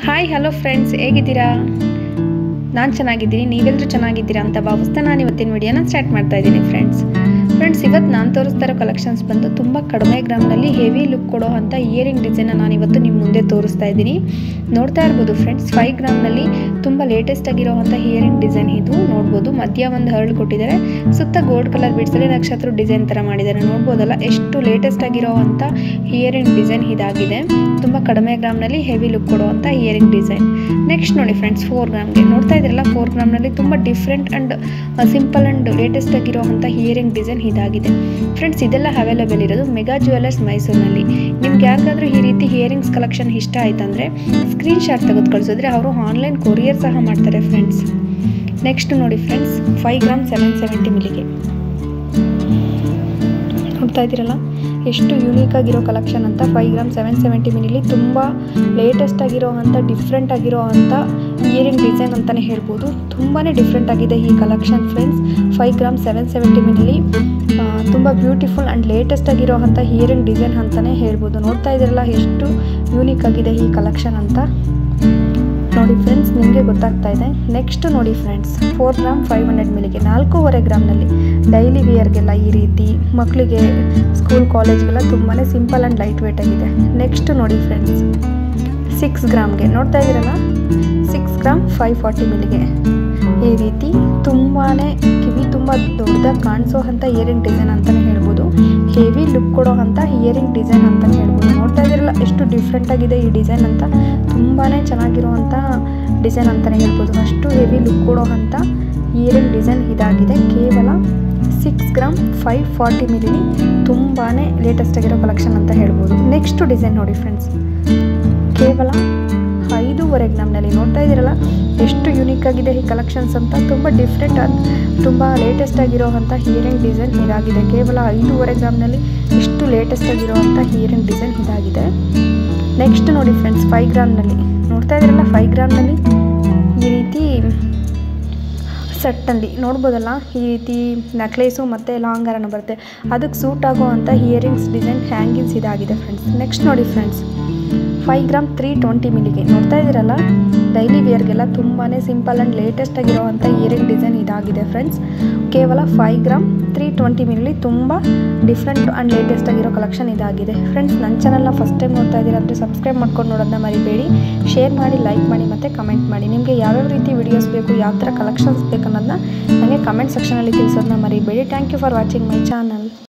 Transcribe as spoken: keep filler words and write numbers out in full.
Hi hello friends, ಹೇಗಿದ್ದೀರಾ? ನಾನು ಚೆನ್ನಾಗಿದ್ದೀನಿ, ನೀವೆಲ್ಲರೂ ಚೆನ್ನಾಗಿದ್ದೀರಾ ಅಂತ ಭಾವಿಸ್ತಾ ನಾನು ಇವತ್ತಿನ ವಿಡಿಯೋನ ಸ್ಟಾರ್ಟ್ ಮಾಡ್ತಾ ಇದ್ದೀನಿ. ಫ್ರೆಂಡ್ಸ್ ಫ್ರೆಂಡ್ಸ್ ಇವತ್ತು ನಾನು ತೋರಿಸ್ತಾ ಇರೋ ಕಲೆಕ್ಷನ್ಸ್ ಬಂದು ತುಂಬ ಕಡಿಮೆ ಗ್ರಾಮ್ನಲ್ಲಿ ಹೆವಿ ಲುಕ್ ಕೊಡೋ ಅಂಥ ಇಯರಿಂಗ್ ಡಿಸೈನ್ನ ನಾನು ಇವತ್ತು ನಿಮ್ಮ ಮುಂದೆ ತೋರಿಸ್ತಾ ಇದ್ದೀನಿ. ನೋಡ್ತಾ ಇರ್ಬೋದು ಫ್ರೆಂಡ್ಸ್, ಫೈವ್ ಗ್ರಾಮ್ನಲ್ಲಿ ತುಂಬ ಲೇಟೆಸ್ಟ್ ಆಗಿರೋ ಅಂಥ ಇಯರಿಂಗ್ ಡಿಸೈನ್ ಇದು ನೋಡ್ಬೋದು. ಮಧ್ಯ ಒಂದು ಹರಳು ಕೊಟ್ಟಿದ್ದಾರೆ, ಸುತ್ತ ಗೋಲ್ಡ್ ಕಲರ್ ಬಿಡ್ಸಲ್ಲಿ ನಕ್ಷತ್ರ ಡಿಸೈನ್ ಥರ ಮಾಡಿದ್ದಾರೆ. ನೋಡ್ಬೋದಲ್ಲ ಎಷ್ಟು ಲೇಟೆಸ್ಟ್ ಆಗಿರೋ ಅಂಥ ಇಯರಿಂಗ್ ಡಿಸೈನ್ ಇದಾಗಿದೆ. ತುಂಬ ಕಡಿಮೆ ಗ್ರಾಮ್ನಲ್ಲಿ ಹೆವಿ ಲುಕ್ ಕೊಡುವಂಥ ಇಯರಿಂಗ್ ಡಿಸೈನ್. ನೆಕ್ಸ್ಟ್ ನೋಡಿ ಫ್ರೆಂಡ್ಸ್, ಫೋರ್ ಗ್ರಾಮ್ಗೆ ನೋಡ್ತಾ ಇದ್ರಲ್ಲ, ಫೋರ್ ಗ್ರಾಮ್ನಲ್ಲಿ ತುಂಬ different and simple and latest ಆಗಿರೋ ಅಂಥ ಇಯರಿಂಗ್ ಡಿಸೈನ್ ಇದಾಗಿದೆ. ಫ್ರೆಂಡ್ಸ್ ಇದೆಲ್ಲ ಅವೈಲೇಬಲ್ ಇರೋದು ಮೆಗಾ ಜ್ಯುವೆಲರ್ಸ್ ಮೈಸೂರಿನಲ್ಲಿ. ನಿಮ್ಗೆ ಯಾರಿಗಾದ್ರೂ ಈ ರೀತಿ ಇಯರಿಂಗ್ಸ್ ಕಲೆಕ್ಷನ್ ಇಷ್ಟ ಆಯ್ತಂದರೆ ಸ್ಕ್ರೀನ್ ಶಾಟ್ ತೆಗೆದು ಕಳಿಸಿದ್ರೆ ಅವರು ಆನ್ಲೈನ್ ಕೊರಿಯರ್ ಸಹ ಮಾಡ್ತಾರೆ ಫ್ರೆಂಡ್ಸ್. ನೆಕ್ಸ್ಟ್ ನೋಡಿ friends, five gram seven seventy ಮಿಲಿಗೆ ನೋಡ್ತಾ ಇದ್ದೀರಲ್ಲ, ಎಷ್ಟು ಯೂನಿಕ್ ಆಗಿರೋ ಕಲೆಕ್ಷನ್ ಅಂತ. ಫೈವ್ ಗ್ರಾಮ್ ಸೆವೆನ್ ಸೆವೆಂಟಿ ಮಿನಿಲಿ ತುಂಬ ಲೇಟೆಸ್ಟ್ ಆಗಿರೋ ಅಂಥ ಡಿಫ್ರೆಂಟ್ ಆಗಿರೋ ಅಂಥ ಇಯರಿಂಗ್ ಡಿಸೈನ್ ಅಂತಲೇ ಹೇಳ್ಬೋದು. ತುಂಬಾ ಡಿಫ್ರೆಂಟ್ ಆಗಿದೆ ಈ collection friends. Five gram seven seventy ಮಿನಿಲಿ ತುಂಬ ಬ್ಯೂಟಿಫುಲ್ ಆ್ಯಂಡ್ ಲೇಟೆಸ್ಟ್ ಆಗಿರೋ ಅಂಥ ಇಯರಿಂಗ್ ಡಿಸೈನ್ ಅಂತಲೇ ಹೇಳ್ಬೋದು. ನೋಡ್ತಾ ಇದ್ದೀರಲ್ಲ ಎಷ್ಟು ಯೂನಿಕ್ ಆಗಿದೆ ಈ ಕಲೆಕ್ಷನ್ ಅಂತ ನೋಡಿ ಫ್ರೆಂಡ್ಸ್, ನಿಮಗೆ ಗೊತ್ತಾಗ್ತಾ ಇದೆ. ನೆಕ್ಸ್ಟ್ ನೋಡಿ friends, four gram five hundred ಮಿಲಿಗೆ ನಾಲ್ಕೂವರೆ ಗ್ರಾಮ್ನಲ್ಲಿ ಡೈಲಿ ವಿಯರ್ಗೆಲ್ಲ ಈ ರೀತಿ ಮಕ್ಕಳಿಗೆ ಸ್ಕೂಲ್ ಕಾಲೇಜ್ಗೆಲ್ಲ ತುಂಬಾ ಸಿಂಪಲ್ ಆ್ಯಂಡ್ ಲೈಟ್ ವೇಟ್ ಆಗಿದೆ. ನೆಕ್ಸ್ಟ್ ನೋಡಿ ಫ್ರೆಂಡ್ಸ್, ಸಿಕ್ಸ್ ಗ್ರಾಮ್ಗೆ ನೋಡ್ತಾ ಇದ್ದೀರಲ್ಲ, ಸಿಕ್ಸ್ ಗ್ರಾಮ್ ಫೈವ್ ಫಾರ್ಟಿ ಮಿಲಿಗೆ ಈ ರೀತಿ ತುಂಬಾ ಕಿವಿ ತುಂಬ ದೊಡ್ಡದಾಗಿ ಕಾಣಿಸೋ ಅಂಥ ಇಯರಿಂಗ್ ಡಿಸೈನ್ ಅಂತಲೇ ಹೇಳ್ಬೋದು. ಹೆವಿ ಲುಕ್ ಕೊಡೋ ಅಂಥ ಇಯರಿಂಗ್ ಡಿಸೈನ್ ಅಂತಲೇ ಹೇಳ್ಬೋದು. ನೋಡ್ತಾ ಇದ್ದೀರಲ್ಲ ಎಷ್ಟು ಡಿಫ್ರೆಂಟ್ ಆಗಿದೆ ಈ ಡಿಸೈನ್ ಅಂತ. ತುಂಬಾ ಚೆನ್ನಾಗಿರುವಂಥ ಡಿಸೈನ್ ಅಂತಲೇ ಹೇಳ್ಬೋದು. ಅಷ್ಟು ಹೆವಿ ಲುಕ್ ಕೊಡೋ ಅಂಥ ಇಯರಿಂಗ್ ಡಿಸೈನ್ ಇದಾಗಿದೆ. ಕೇವಲ ಸಿಕ್ಸ್ ಗ್ರಾಮ್ ಫೈವ್ ಫಾರ್ಟಿ ಮಿಲಿಲಿ ತುಂಬಾ ಲೇಟೆಸ್ಟ್ ಆಗಿರೋ ಕಲೆಕ್ಷನ್ ಅಂತ ಹೇಳ್ಬೋದು. ನೆಕ್ಸ್ಟ್ ಡಿಸೈನ್ ನೋಡಿ ಫ್ರೆಂಡ್ಸ್, ಕೇವಲ ಐದೂವರೆ ಗ್ರಾಮ್ನಲ್ಲಿ ನೋಡ್ತಾ ಇದ್ದೀರಲ್ಲ ಎಷ್ಟು ಯೂನಿಕ್ ಆಗಿದೆ ಈ ಕಲೆಕ್ಷನ್ಸ್ ಅಂತ. ತುಂಬ ಡಿಫ್ರೆಂಟ್ ಆದ ತುಂಬ ಲೇಟೆಸ್ಟ್ ಆಗಿರೋ ಅಂಥ ಇಯರಿಂಗ್ ಡಿಸೈನ್ ಇದಾಗಿದೆ. ಕೇವಲ ಐದೂವರೆ ಗ್ರಾಮ್ನಲ್ಲಿ ಇಷ್ಟು ಲೇಟೆಸ್ಟ್ ಆಗಿರೋ ಅಂಥ ಇಯರಿಂಗ್ ಡಿಸೈನ್ ಇದಾಗಿದೆ. ನೆಕ್ಸ್ಟ್ ನೋಡಿ ಫ್ರೆಂಡ್ಸ್, ಫೈವ್ ಗ್ರಾಮ್ನಲ್ಲಿ ನೋಡ್ತಾ ಇದ್ದೀರಲ್ಲ, ಫೈವ್ ಗ್ರಾಮ್ನಲ್ಲಿ ಈ ರೀತಿ ಸೆಟ್ಟಲ್ಲಿ ನೋಡ್ಬೋದಲ್ಲ, ಈ ರೀತಿ ನೆಕ್ಲೇಸು ಮತ್ತು ಲಾಂಗ್ ಹಾರನ ಬರುತ್ತೆ. ಅದಕ್ಕೆ ಸೂಟ್ ಆಗೋ ಅಂಥ ಇಯರಿಂಗ್ಸ್ ಡಿಸೈನ್ ಹ್ಯಾಂಗಿಂಗ್ಸ್ ಇದಾಗಿದೆ ಫ್ರೆಂಡ್ಸ್. ನೆಕ್ಸ್ಟ್ ನೋಡಿ friends, five gram three twenty ಮಿಲಿಗೆ ನೋಡ್ತಾ ಇದ್ದೀರಲ್ಲ, ಡೈಲಿ ವೇರ್ಗೆಲ್ಲ ತುಂಬಾ ಸಿಂಪಲ್ ಆ್ಯಂಡ್ ಲೇಟೆಸ್ಟ್ ಆಗಿರೋ ಅಂಥ ಇಯರಿಂಗ್ ಡಿಸೈನ್ ಇದಾಗಿದೆ ಫ್ರೆಂಡ್ಸ್. ಕೇವಲ five gram three twenty milli ತುಂಬ ಡಿಫ್ರೆಂಟ್ ಆ್ಯಂಡ್ ಲೇಟೆಸ್ಟ್ ಆಗಿರೋ ಕಲೆಕ್ಷನ್ ಇದಾಗಿದೆ ಫ್ರೆಂಡ್ಸ್. ನನ್ನ ಚಾನಲ್ನ ಫಸ್ಟ್ ಟೈಮ್ ನೋಡ್ತಾ ಇದ್ದೀರಾ ಅಂದರೆ ಸಬ್ಸ್ಕ್ರೈಬ್ ಮಾಡ್ಕೊಂಡು ನೋಡೋದನ್ನ ಮರಿಬೇಡಿ. ಶೇರ್ ಮಾಡಿ, ಲೈಕ್ ಮಾಡಿ ಮತ್ತು ಕಮೆಂಟ್ ಮಾಡಿ. ನಿಮಗೆ ಯಾವ್ಯಾವ ರೀತಿ ವೀಡಿಯೋಸ್ ಬೇಕು, ಯಾವ ಥರ ಕಲೆಕ್ಷನ್ಸ್ ಬೇಕು ಅನ್ನೋದನ್ನ ನನಗೆ ಕಮೆಂಟ್ ಸೆಕ್ಷನಲ್ಲಿ ತಿಳಿಸೋದನ್ನ ಮರಿಬೇಡಿ. Thank you for watching my channel.